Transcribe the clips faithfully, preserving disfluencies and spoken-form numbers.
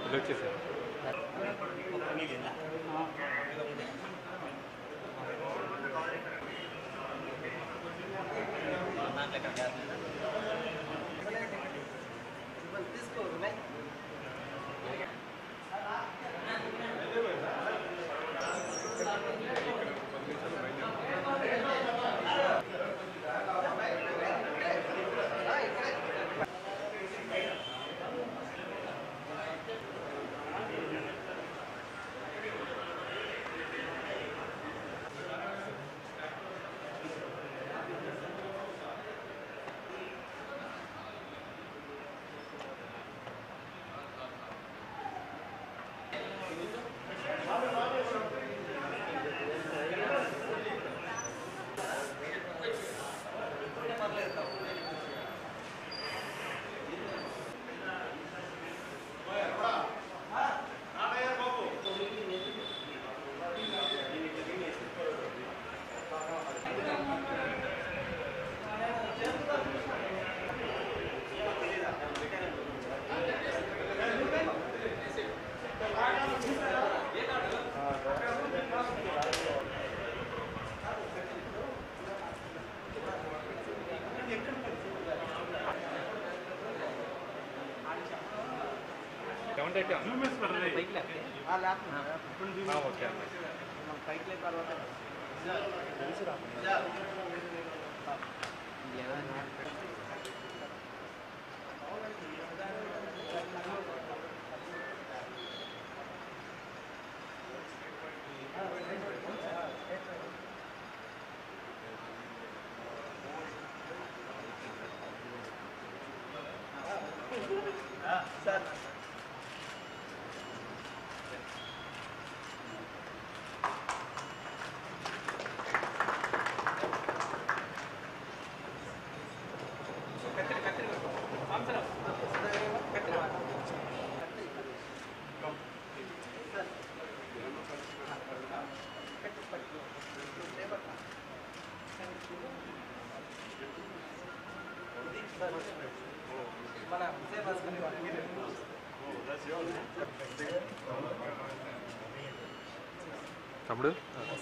తమ్ముడు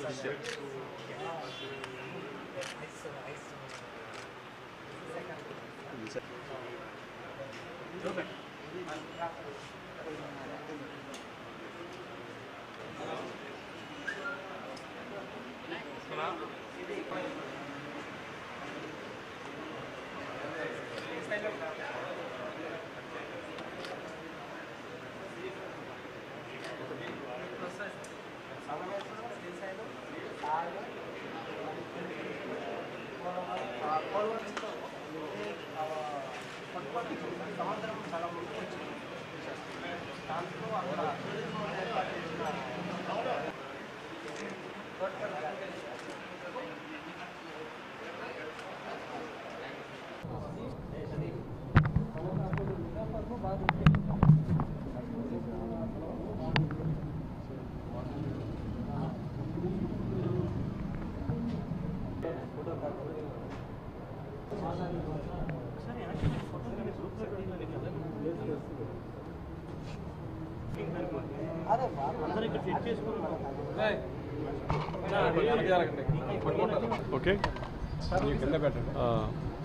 Okay. Uh,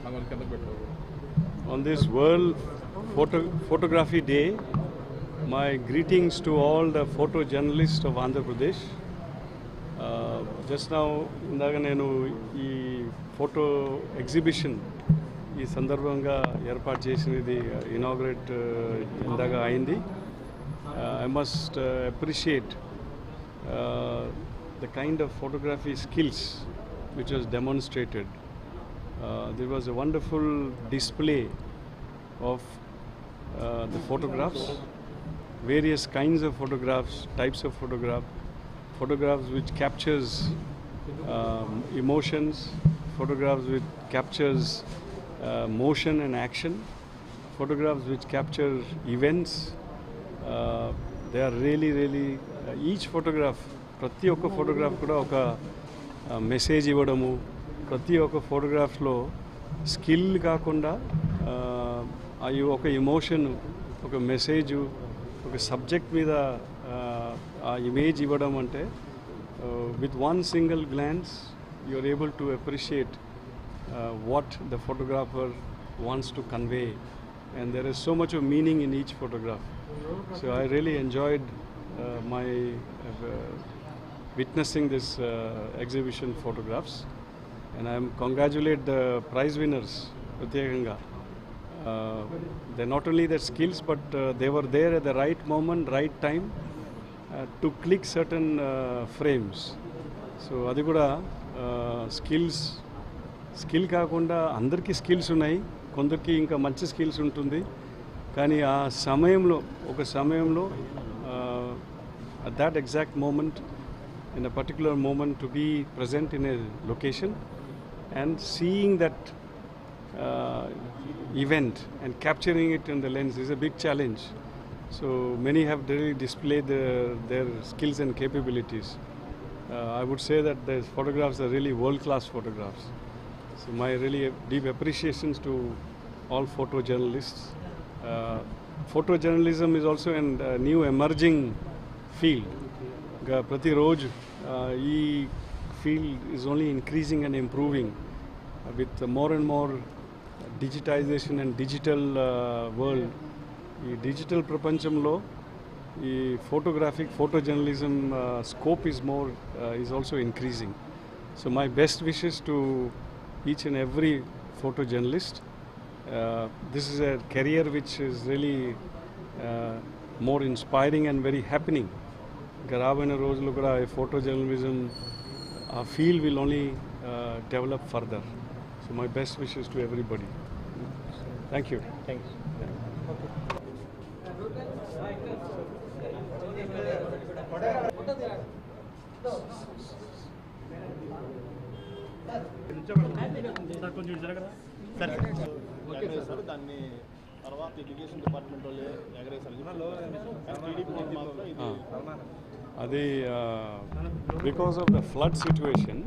on this World Photo Photography Day, my greetings to all the photojournalists of Andhra Pradesh. Uh, just now, indaga nenu ee photo exhibition ee sandarbhanga erpaatu chesinadi inaugurate indaga ayindi. I must uh, appreciate uh, the kind of photography skills which was demonstrated. Uh, there was a wonderful display of uh, the photographs, various kinds of photographs, types of photograph, photographs which captures um, emotions, photographs which captures uh, motion and action, photographs which capture events. Uh, they are really really uh, each photograph ప్రతి ఒక్క photograph కూడా ఒక message ఇవ్వడము, ప్రతి ఒక్క ఫోటోగ్రాఫ్లో skill కాకుండా అవి ఒక ఎమోషన్, ఒక మెసేజ్, ఒక ఒక సబ్జెక్ట్ మీద ఆ ఇమేజ్ ఇవ్వడం అంటే with one single glance you are able to appreciate what the photographer wants to convey, and there is so much of meaning in each photograph. So I really enjoyed uh, my uh, witnessing this uh, exhibition photographs, and I am congratulate the prize winners pratyekanga. Uh, they not only their skills, but uh, they were there at the right moment, right time uh, to click certain uh, frames. So adi kuda uh, skills skill కాకుండా అందరికీ skills ఉన్నాయి, కొందరికి ఇంకా మంచి skills ఉంటుంది. కానీ ఆ సమయంలో ఒక సమయంలో at that exact moment, in a particular moment to be present in a location and seeing that event and capturing it in the lens is a big challenge. So many have really displayed their, their skills and capabilities. Uh, I would say that the photographs are really world-class photographs. So my really deep appreciations to all photojournalists. Uh, photojournalism is also a uh, new emerging field. Prati roj ee field is only increasing and improving uh, with uh, more and more digitization and digital uh, world. ఈ digital ప్రపంచంలో ఈ photographic photojournalism scope is more is also increasing. So my best wishes to each and every photojournalist. Uh, this is a career which is really uh, more inspiring and very happening. Garabana రోజులు కూడా photojournalism uh, field will only uh, develop further. So my best wishes to everybody. Thank you. Thanks. కొంచెం జరగరా సరే sir, దాన్ని తర్వాత education department వాళ్ళు ఎగరేసారు. అది because of the flood situation,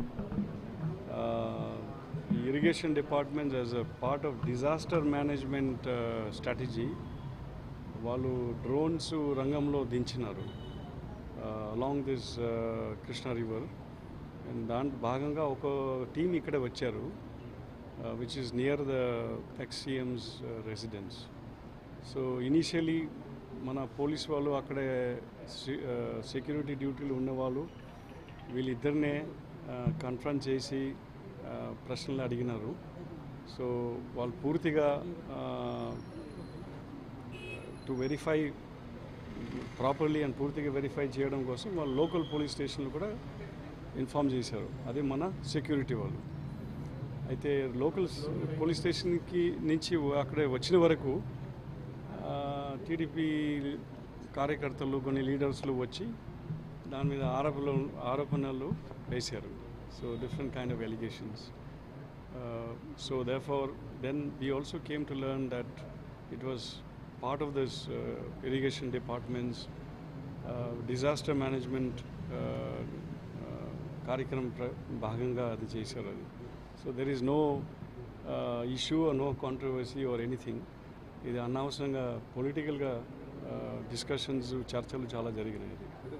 irrigation departments as a part of disaster management uh, strategy వాళ్ళు drones రంగంలో దించినారు along this Krishna river. And దాంట్లో భాగంగా ఒక టీం ఇక్కడ వచ్చారు which is near the ex CM's residence. So initially మన పోలీస్ వాళ్ళు అక్కడే సెక్యూరిటీ డ్యూటీలు ఉన్నవాళ్ళు వీళ్ళిద్దరినే కన్ఫ్రంట్ చేసి ప్రశ్నలు అడిగినారు. సో వాళ్ళు పూర్తిగా టు వెరిఫై ప్రాపర్లీ అండ్ పూర్తిగా వెరిఫై చేయడం కోసం వాళ్ళు లోకల్ పోలీస్ స్టేషన్లు కూడా ఇన్ఫామ్ చేశారు, అదే మన సెక్యూరిటీ వాళ్ళు. అయితే లోకల్ పోలీస్ స్టేషన్కి నుంచి అక్కడే వచ్చిన వరకు టీడీపీ కార్యకర్తలు కొన్ని లీడర్స్లు వచ్చి దాని మీద ఆరోపణలు ఆరోపణలు వేశారు. So different kind of allegations. Uh, so therefore, then we also came to learn that it was part of this uh, irrigation department's uh, disaster management karikram bhaganga adi chesaru. So there is no uh, issue or no controversy or anything. ఇది అనవసరంగా పొలిటికల్గా discussions చర్చలు చాలా జరిగినాయి.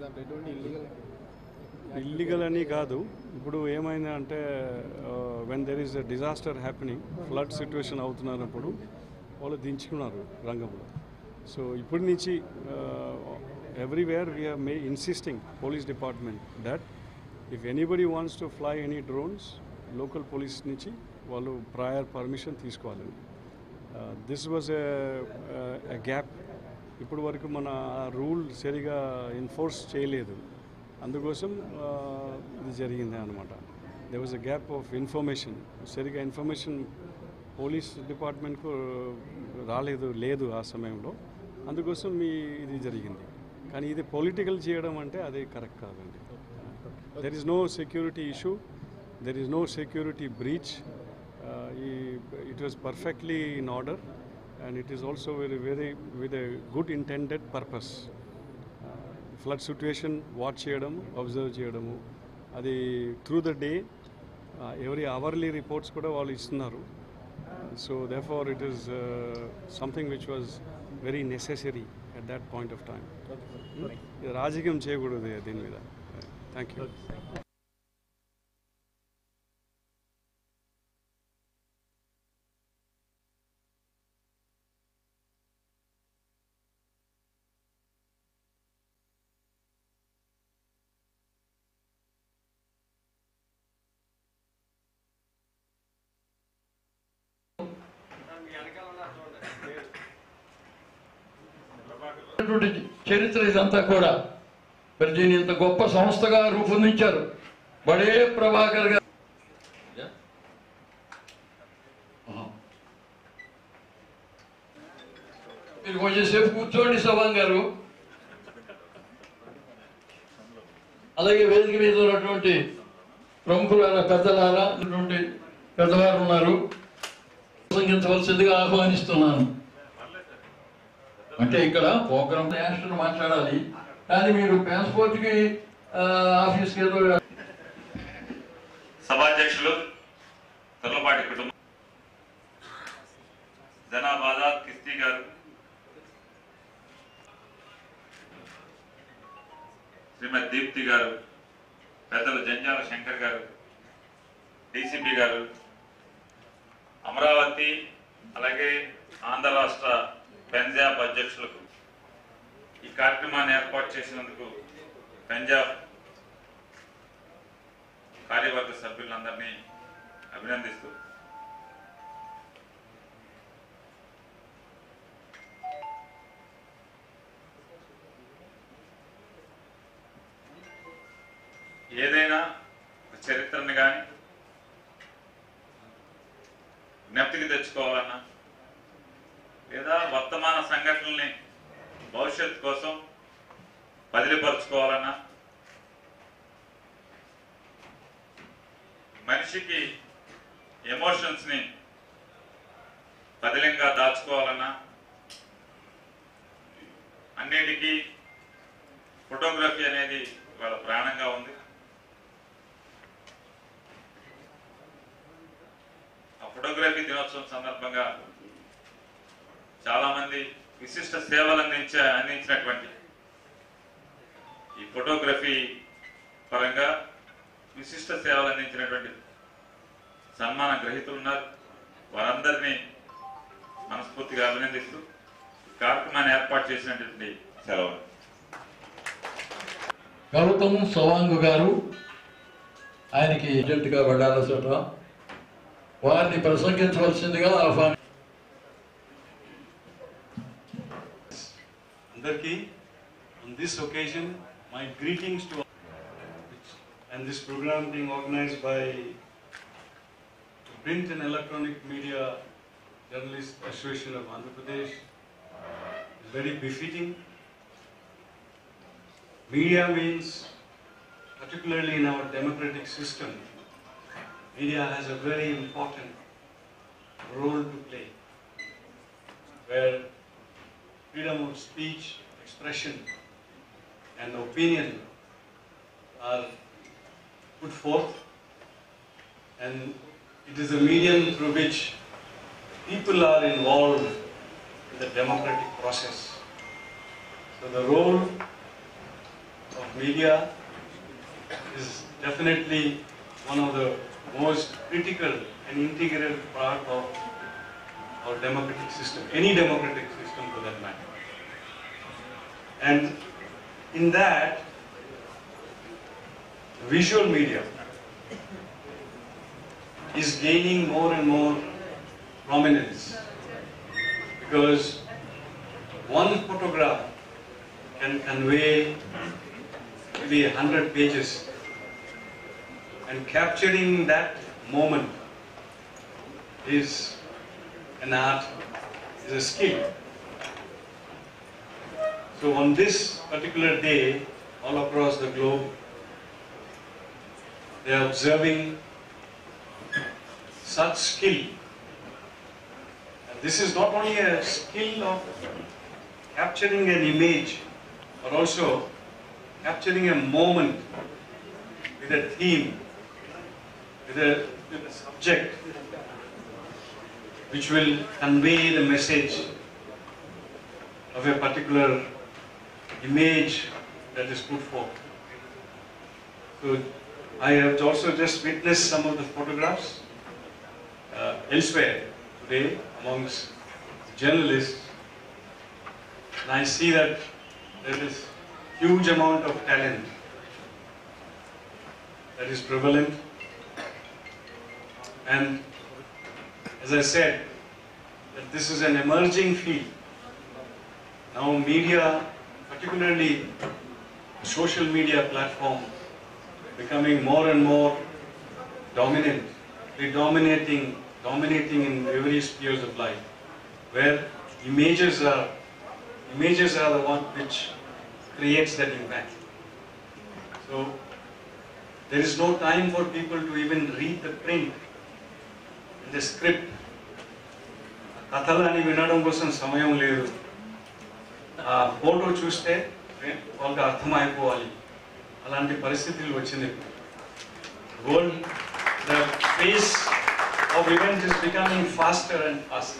Illegal అని కాదు, ఇప్పుడు ఏమైంది అంటే when there is a disaster happening, flood situation అవుతున్నప్పుడు వాళ్ళు దించుకున్నారు రంగంలో. సో ఇప్పటి నుంచి everywhere we're may insisting police department that if anybody wants to fly any drones, local police నుంచి వాళ్ళు ప్రయర్ పర్మిషన్ తీసుకోవాలి. This was a gap. ఇప్పటి వరకు మన రూల్ సరిగా ఎన్ఫోర్స్ చేయలేదు, అందుకోసం ఇది జరిగింది అనమాట. They was a gap of information. సరిగా ఇన్ఫర్మేషన్ పోలీస్ డిపార్ట్మెంట్కు రాలేదు లేదు ఆ సమయంలో, అందుకోసం మీ ఇది జరిగింది. కానీ ఇది పొలిటికల్ చేయడం అంటే అది కరెక్ట్ కాదండి. There is no security issue, there is no security breach. It was perfectly in order and it is also very very with a good intended purpose. Flood situation watch చేయడం, observe చేయడము, అది through the day every hourly reports కూడా వాళ్ళు ఇస్తున్నారు. So therefore it is something which was very necessary at at that point of time. రాజకీయం చేయకూడదు దీని మీద. Thank you. చరిత్ర ఇదంతా కూడా మరి దీని ఇంత గొప్ప సంస్థగా రూపొందించారు. బడే ప్రభాకర్ గారు మీరు కొంచెంసేపు కూర్చోండి సవాంగ్ గారు. అలాగే వేదిక మీద ఉన్నటువంటి ప్రముఖుల పెద్దలారా పెద్దవారు ఉన్నారు, ప్రసంగించవలసిందిగా ఆహ్వానిస్తున్నాను. అంటే ఇక్కడ ప్రోగ్రామ్ యాక్షన్ మాట్లాడాలి, కానీ మీరు ట్రాన్స్పోర్ట్ కి ఆఫీస్కి ఏదో. సభాధ్యక్షులు తొర్లపాటి కుటుంబం, జనాబ్ ఆజాద్ కిస్తీ గారు, శ్రీమతి దీప్తి గారు, పెద్దలు జంజాల శంకర్ గారు, డీసీపీ గారు, అమరావతి అలాగే ఆంధ్ర రాష్ట్ర పంజాబ్ అధ్యక్షులకు ఈ కార్యక్రమాన్ని ఏర్పాటు చేసినందుకు పంజాబ్ కార్యవర్గ సభ్యులందరినీ అభినందిస్తూ ఏదైనా చరిత్రని కానీ జ్ఞప్తికి తెచ్చుకోవాలన్నా లేదా వర్తమాన సంఘటనల్ని భవిష్యత్తు కోసం బదిలీపరుచుకోవాలన్నా మనిషికి ఎమోషన్స్ని బదిలంగా దాచుకోవాలన్నా అన్నిటికీ ఫోటోగ్రఫీ అనేది వాళ్ళ ప్రాణంగా ఉంది. ఆ ఫోటోగ్రఫీ దినోత్సవం సందర్భంగా చాలా మంది విశిష్ట సేవలు అందించే అందించినటువంటి ఈ ఫోటోగ్రఫీ పరంగా విశిష్ట సేవలు అందించినటువంటి సన్మాన గ్రహీతలు ఉన్నారు. వారందరినీ మనస్ఫూర్తిగా అభినందిస్తూ కార్యక్రమాన్ని ఏర్పాటు చేసినటువంటి సెలవు. గౌతమ్ సవాంగ్ గారు, ఆయనకి ఏజెంట్గా వెళ్ళాల్సట వారిని ప్రసంగించవలసిందిగా ఆహ్వానం. On this occasion, my greetings to all, and this program being organized by Print and Electronic Media Journalists Association of Andhra Pradesh is very befitting. Media means, particularly in our democratic system, media has a very important role to play, where freedom of speech, expression and opinion are put forth, and it is a medium through which people are involved in the democratic process. So the role of media is definitely one of the most critical and integral part of our democratic system, any democratic system for that matter. And in that, visual media is gaining more and more prominence, because one photograph can convey maybe a hundred pages, and capturing that moment is an art, is a skill. So on this particular day, all across the globe, they are observing such skill. And this is not only a skill of capturing an image, but also capturing a moment with a theme, with a, with a subject, which will convey the message of a particular image that is put forth. So I have also just witnessed some of the photographs uh, elsewhere today amongst journalists, and I see that there is huge amount of talent that is prevalent. And as I said, that this is an emerging field. Now media, particularly social media platform, becoming more and more dominant, predominating, dominating in various spheres of life, where images are, images are the one which creates that impact. So there is no time for people to even read the print, the script. కథలని వినడం కోసం సమయం లేదు. ఆ photo చూస్తే వాళ్ళకి అర్థమైపోవాలి. అలాంటి పరిస్థితులు వచ్చింది. World, the pace of events is becoming faster and faster.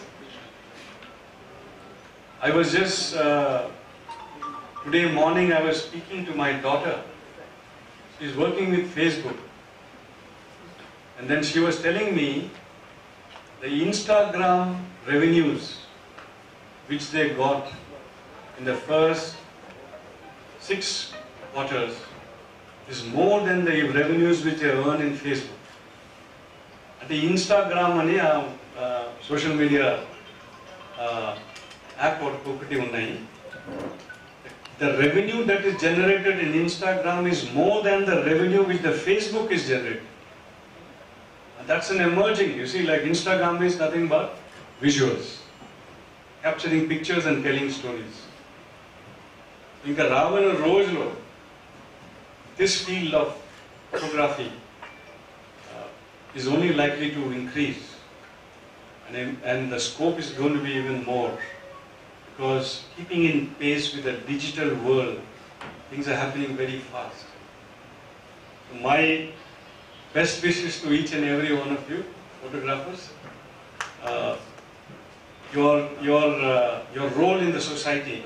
I was just uh, today morning I was speaking to my daughter. She is working with Facebook, and then she was telling me the Instagram revenues which they got in the first six quarters is more than the revenues which they earn in Facebook. And the Instagram ani uh, social media uh, app okati unnai. The revenue that is generated in Instagram is more than the revenue which the Facebook is generating. And that's an emerging, you see, like Instagram is nothing but visuals, capturing pictures and telling stories. Inka రాబోయే రోజులో this field of photography uh, is only likely to increase, and, and the scope is going to be even more, because keeping in pace with the digital world, things are happening very fast. So my best wishes to each and every one of you, photographers. Uh, your your uh, your role in the society.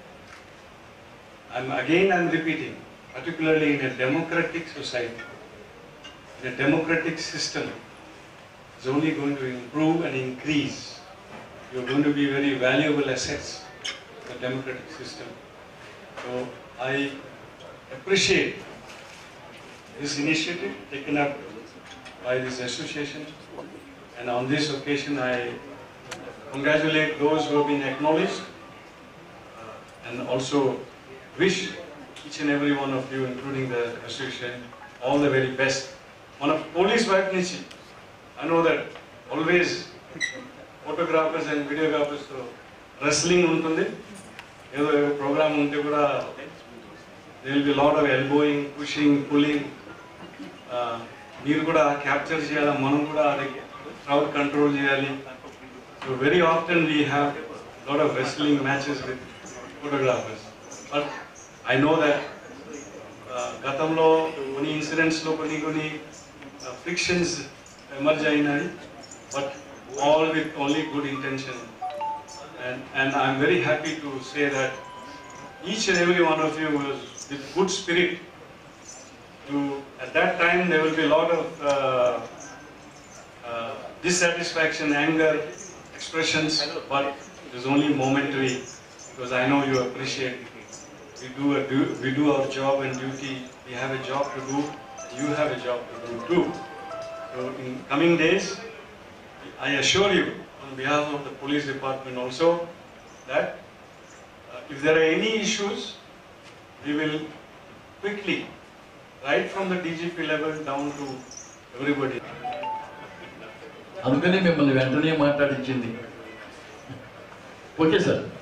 I'm again I'm repeating, particularly in a democratic society, in a democratic system, is only going to improve and increase. You're going to be very valuable assets for the democratic system. So I appreciate this initiative taken up by this association, and on this occasion I congratulate those who have been acknowledged, and also wish each and every one of you, including the association, all the very best. On a police wife nichi, I know that always photographers and videographers so wrestling untundi, edo program unte kuda there will be a lot of elbowing, pushing, pulling. మీరు కూడా capture చేయాలి, మనం కూడా అది crowd control చేయాలి. So very often we have lot of wrestling matches with photographers. But I know that గతంలో కొన్ని ఇన్సిడెంట్స్లో కొన్ని కొన్ని ఫ్రిక్షన్స్ ఎమర్జ్ అయినాయి, but all with only good intention. And and I'm very happy to say that each and every one of you was with good spirit. To, at that time there will be a lot of uh, uh, dissatisfaction, anger, expressions, but it is only momentary, because I know you appreciate we do, a do we do our job and duty. We have a job to do. You have a job to do too. So in coming days, I assure you on behalf of the police department also that uh, if there are any issues, we will quickly, right from the D G P level down to everybody. అందుకనే మిమ్మల్ని వెంటనే మాట్లాడించింది. Okay sir.